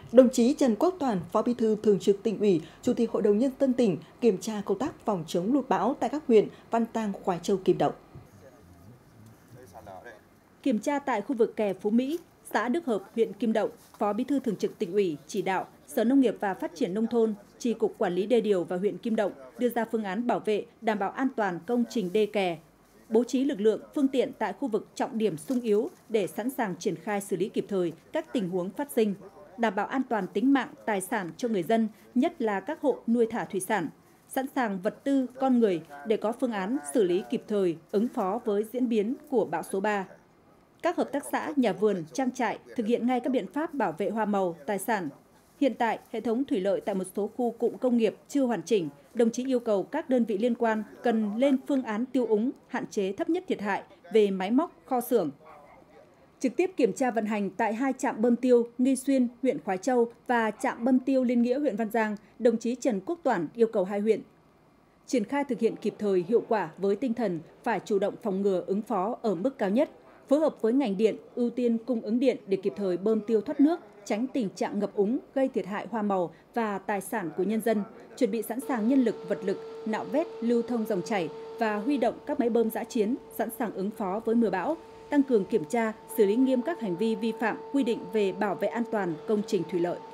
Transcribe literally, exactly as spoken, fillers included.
Đồng chí Trần Quốc Toản, Phó Bí thư Thường trực Tỉnh ủy, Chủ tịch Hội đồng Nhân dân tỉnh kiểm tra công tác phòng chống lụt bão tại các huyện Văn Tang, Khoái Châu, Kim Động. Kiểm tra tại khu vực kè Phú Mỹ, xã Đức Hợp, huyện Kim Động, Phó Bí thư Thường trực Tỉnh ủy chỉ đạo Sở Nông nghiệp và Phát triển Nông thôn, Chi cục Quản lý đê điều và huyện Kim Động đưa ra phương án bảo vệ, đảm bảo an toàn công trình đê kè, bố trí lực lượng, phương tiện tại khu vực trọng điểm sung yếu để sẵn sàng triển khai xử lý kịp thời các tình huống phát sinh, đảm bảo an toàn tính mạng, tài sản cho người dân, nhất là các hộ nuôi thả thủy sản, sẵn sàng vật tư, con người để có phương án xử lý kịp thời, ứng phó với diễn biến của bão số ba. Các hợp tác xã, nhà vườn, trang trại thực hiện ngay các biện pháp bảo vệ hoa màu, tài sản. Hiện tại, hệ thống thủy lợi tại một số khu cụm công nghiệp chưa hoàn chỉnh. Đồng chí yêu cầu các đơn vị liên quan cần lên phương án tiêu úng, hạn chế thấp nhất thiệt hại về máy móc, kho xưởng. Trực tiếp kiểm tra vận hành tại hai trạm bơm tiêu Nghi Xuyên, huyện Khoái Châu và trạm bơm tiêu Liên Nghĩa, huyện Văn Giang, đồng chí Trần Quốc Toản yêu cầu hai huyện triển khai thực hiện kịp thời, hiệu quả với tinh thần phải chủ động phòng ngừa, ứng phó ở mức cao nhất, phối hợp với ngành điện, ưu tiên cung ứng điện để kịp thời bơm tiêu thoát nước, tránh tình trạng ngập úng gây thiệt hại hoa màu và tài sản của nhân dân, chuẩn bị sẵn sàng nhân lực, vật lực, nạo vét, lưu thông dòng chảy và huy động các máy bơm dã chiến sẵn sàng ứng phó với mưa bão, tăng cường kiểm tra, xử lý nghiêm các hành vi vi phạm quy định về bảo vệ an toàn công trình thủy lợi.